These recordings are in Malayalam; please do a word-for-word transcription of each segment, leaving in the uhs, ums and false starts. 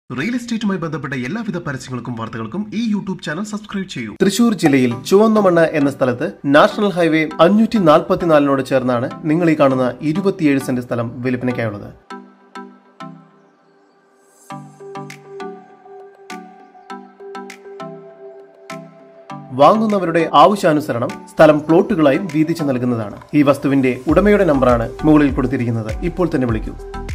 റിയൽ എസ്റ്റേറ്റുമായി ബന്ധപ്പെട്ട എല്ലാവിധ പരസ്യങ്ങൾക്കും വാർത്തകൾക്കും ഈ യൂട്യൂബ് ചാനൽ സബ്സ്ക്രൈബ് ചെയ്യൂ. തൃശൂർ ജില്ലയിൽ ചുവന്നമണ്ണ എന്ന സ്ഥലത്ത് നാഷണൽ ഹൈവേ അഞ്ഞൂറ്റി നാൽപ്പത്തിനാലിനോട് ചേർന്നാണ് നിങ്ങൾ ഈ കാണുന്ന ഇരുപത്തിയേഴ് സെന്റ് സ്ഥലം വിൽപ്പനയ്ക്കായുള്ളത്. വാങ്ങുന്നവരുടെ ആവശ്യാനുസരണം സ്ഥലം പ്ലോട്ടുകളായും വീതിച്ചു നൽകുന്നതാണ്. ഈ വസ്തുവിന്റെ ഉടമയുടെ നമ്പറാണ് മുകളിൽ കൊടുത്തിരിക്കുന്നത്. ഇപ്പോൾ തന്നെ വിളിക്കൂ.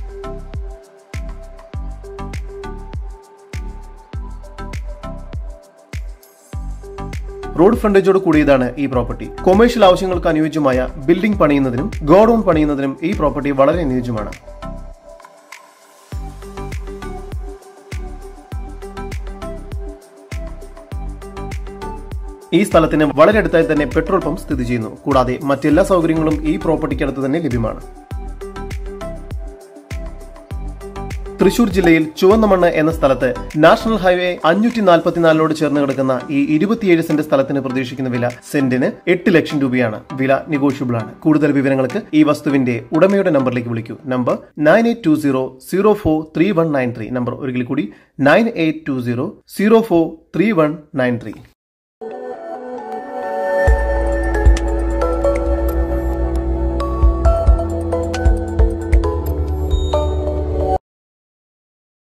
റോഡ് ഫ്രണ്ടേജോട് കൂടിയതാണ് ഈ പ്രോപ്പർട്ടി. കൊമേഴ്ഷ്യൽ ആവശ്യങ്ങൾക്ക് അനുയോജ്യമായ ബിൽഡിംഗ് പണിയുന്നതിനും ഗോഡൌൺ പണിയുന്നതിനും ഈ പ്രോപ്പർട്ടി വളരെ അനുയോജ്യമാണ്. ഈ സ്ഥലത്തിന് വളരെ അടുത്തായി തന്നെ പെട്രോൾ പമ്പ് സ്ഥിതി ചെയ്യുന്നു. കൂടാതെ മറ്റെല്ലാ സൗകര്യങ്ങളും ഈ പ്രോപ്പർട്ടിക്കടുത്ത് തന്നെ ലഭ്യമാണ്. തൃശൂർ ജില്ലയിൽ ചുവന്നമണ്ണ് എന്ന സ്ഥലത്ത് നാഷണൽ ഹൈവേ അഞ്ഞൂറ്റി നാൽപ്പത്തിനാലിനോട് ചേർന്ന് കിടക്കുന്ന ഈ ഇരുപത്തിയേഴ് സെന്റ് സ്ഥലത്തിന് പ്രതീക്ഷിക്കുന്ന വില സെന്റിന് എട്ട് ലക്ഷം രൂപയാണ്. വില നെഗോഷ്യബിൾ ആണ്. കൂടുതൽ വിവരങ്ങൾക്ക് ഈ വസ്തുവിന്റെ ഉടമയുടെ നമ്പറിലേക്ക് വിളിക്കൂ. Number nine eight two zero zero four three one nine three. Number ഒരിക്കൽ കൂടി nine eight two zero zero four three one nine three.